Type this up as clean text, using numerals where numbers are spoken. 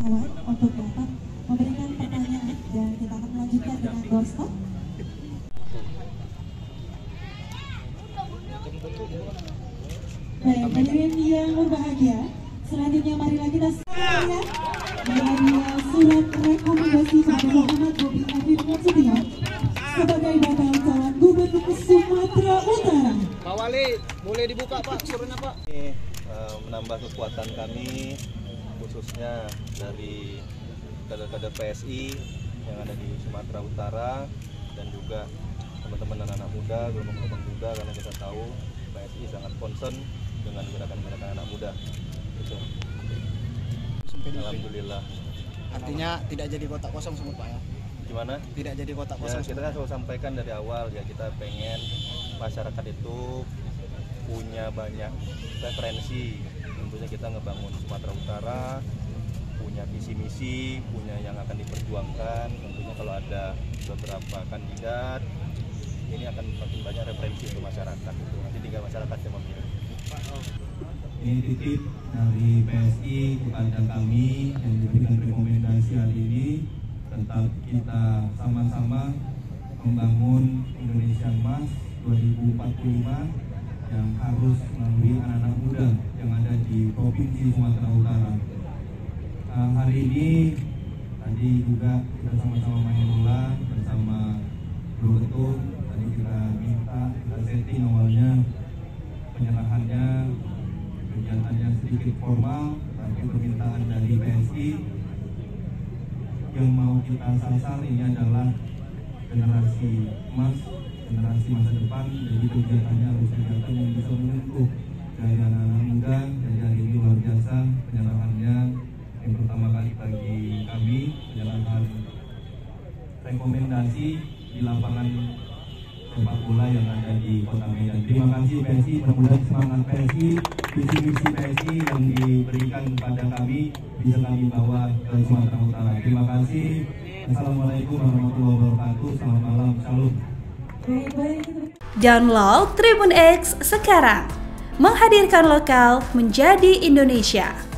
wartawan untuk dapat memberikan pertanyaan dan kita akan melanjutkan dengan doorstop. Baik, hadirin yang berbahagia, selanjutnya marilah kita saksikan bahwa surat rekomendasi kepada Muhammad Bobi Afif Nasution sebagai bakal calon gubernur Sumatera Utara. Pak Wali, boleh dibuka Pak suratnya Pak? Ini menambah kekuatan kami, khususnya dari kader-kader PSI yang ada di Sumatera Utara dan juga teman-teman anak-anak muda, gelombang-gelombang muda, karena kita tahu PSI sangat concern dengan gerakan-gerakan anak muda. Gitu. Alhamdulillah. Artinya tidak jadi kotak kosong semua Pak ya? Gimana? Tidak jadi kotak kosong. Ya, kita kan selalu sampaikan dari awal ya, kita pengen masyarakat itu punya banyak referensi. Tentunya kita ngebangun Sumatera Utara, punya visi misi, punya yang akan diperjuangkan. Tentunya kalau ada beberapa kandidat, ini akan makin banyak referensi untuk masyarakat. Itu nanti tinggal masyarakat yang memilih. Ini titip dari PSI kepada kami yang diberikan rekomendasi hari ini, tetap kita sama-sama membangun Indonesia Emas 2045 yang harus melalui anak-anak muda yang ada di Provinsi Sumatera Utara. Hari ini tadi juga kita sama-sama main bola bersama Bro Ketum. Tadi kita setting awalnya penyerahannya, kegiatannya sedikit formal, tapi permintaan dari PSI yang mau kita sasar ini adalah generasi emas, generasi masa depan. Jadi kegiatannya harus kegiatan yang bisa menyentuh dari anak-anak muda. Jadi hari ini luar biasa penyerahannya yang pertama kali bagi kami, penyerahan rekomendasi di lapangan sepak bola yang ada di Kota Medan. Terima kasih PSI, mudah-mudahan semangat PSI, visi misi PSI yang diberikan kepada kami bisa kami bawa ke Sumatera Utara. Terima kasih. Assalamualaikum warahmatullahi wabarakatuh. Selamat malam, shalom. Download Tribun X sekarang, menghadirkan lokal menjadi Indonesia.